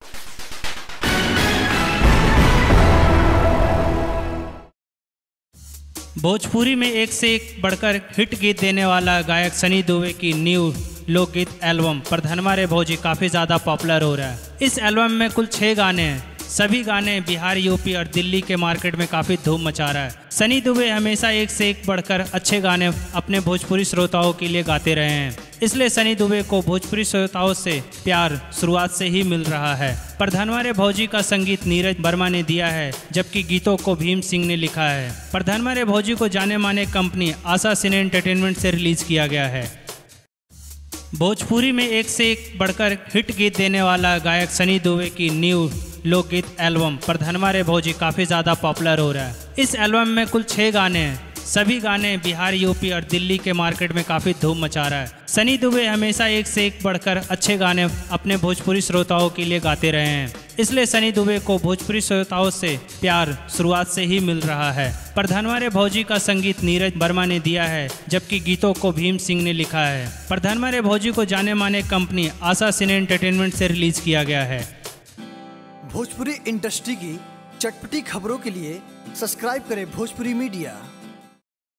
भोजपुरी में एक से एक बढ़कर हिट गीत देने वाला गायक सनी दुबे की न्यू लोकगीत एल्बम प्रधानमा रे भौजी काफ़ी ज़्यादा पॉपुलर हो रहा है। इस एल्बम में कुल 6 गाने हैं। सभी गाने बिहार, यूपी और दिल्ली के मार्केट में काफ़ी धूम मचा रहा है। सनी दुबे हमेशा एक से एक बढ़कर अच्छे गाने अपने भोजपुरी श्रोताओं के लिए गाते रहे हैं, इसलिए सनी दुबे को भोजपुरी श्रोताओं से प्यार शुरुआत से ही मिल रहा है। प्रधानमा रे भौजी का संगीत नीरज वर्मा ने दिया है, जबकि गीतों को भीम सिंह ने लिखा है। प्रधानमा रे भौजी को जाने माने कंपनी आशा सिने एंटरटेनमेंट से रिलीज किया गया है। भोजपुरी में एक से एक बढ़कर हिट गीत देने वाला गायक सनी दुबे की न्यू लोकगीत एल्बम प्रधानमा रे भौजी काफ़ी ज़्यादा पॉपुलर हो रहा है। इस एल्बम में कुल 6 गाने हैं। सभी गाने बिहार, यूपी और दिल्ली के मार्केट में काफ़ी धूम मचा रहा है। सनी दुबे हमेशा एक से एक बढ़कर अच्छे गाने अपने भोजपुरी श्रोताओं के लिए गाते रहे हैं, इसलिए सनी दुबे को भोजपुरी श्रोताओं से प्यार शुरुआत से ही मिल रहा है। प्रधानमा रे भौजी का संगीत नीरज वर्मा ने दिया है, जबकि गीतों को भीम सिंह ने लिखा है। प्रधानमा रे भौजी को जाने माने कंपनी आशा सिने एंटरटेनमेंट से रिलीज किया गया है। भोजपुरी इंडस्ट्री की चटपटी खबरों के लिए सब्सक्राइब करें भोजपुरी मीडिया।